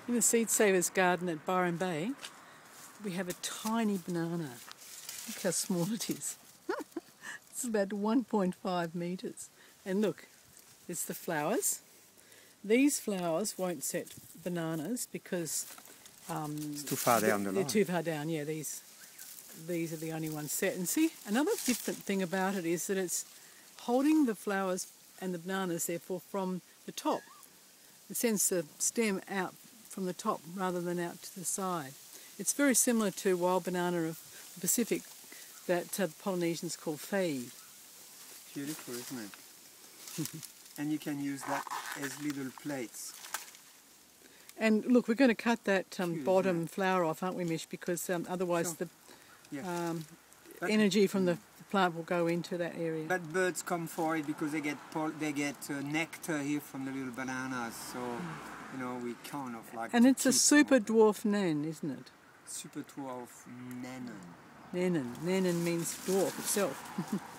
In the Seed Savers garden at Byron Bay, we have a tiny banana. Look how small it is. It's about 1.5 metres. And look, it's the flowers. These flowers won't set bananas because it's too far down the line. They're too far down, yeah. These are the only ones set. And see, another different thing about it is that it's holding the flowers and the bananas, therefore, from the top. It sends the stem out from the top rather than out to the side. It's very similar to wild banana of the Pacific that the Polynesians call fei. Beautiful, isn't it? And you can use that as little plates. And look, we're going to cut that bottom flower off, aren't we, Mish? Because otherwise the energy from the plant will go into that area. But birds come for it because they get nectar here from the little bananas. So you know, we kind of like. And it's a super dwarf nen, isn't it? Super dwarf nennen. Nennen. Nennen means dwarf itself.